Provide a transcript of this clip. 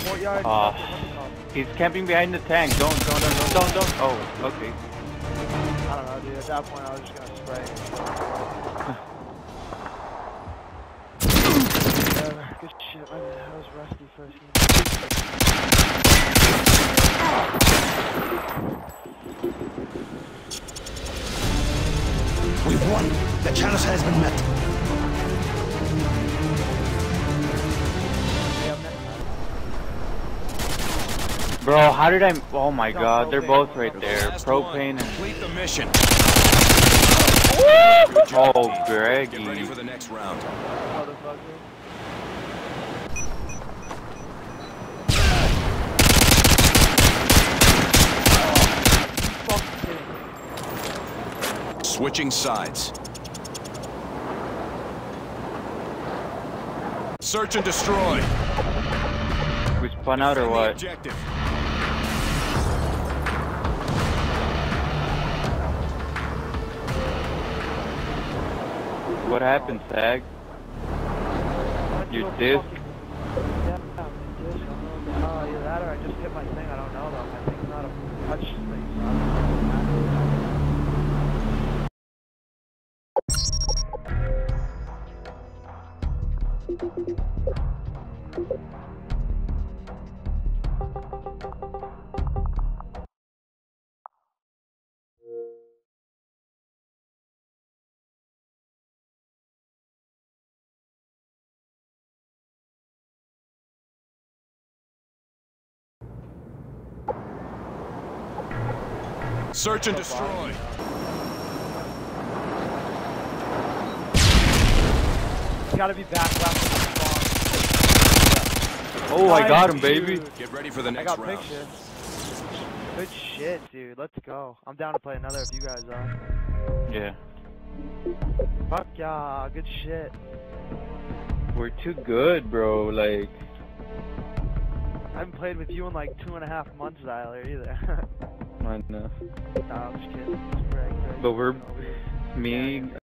courtyard. He's camping behind the tank. Don't. Oh, okay. I don't know, dude. At that point, I was just gonna spray. Good shit. My bad. I was rusty first game. We've won. The challenge has been met. Bro, how did I? Oh my God, they're both right there. Propane and. Complete the mission. Oh, Greggy. Get ready for the next round. Switching sides. Search and destroy. We spun out or what? Objective. What happened, Sag? Your disc? Yeah, either that or I just hit my thing. I don't know though. My thing's not a touch thing. Search and destroy. It's gotta be back left. Oh, I got him, baby. Get ready for the next round. I got pictures. Good shit, dude. Let's go. I'm down to play another if you guys are. Yeah. Fuck yeah, good shit. We're too good, bro. Like. I haven't played with you in like 2.5 months, Tyler, either. I know. No, I'm just kidding. It's Greg. But we're me.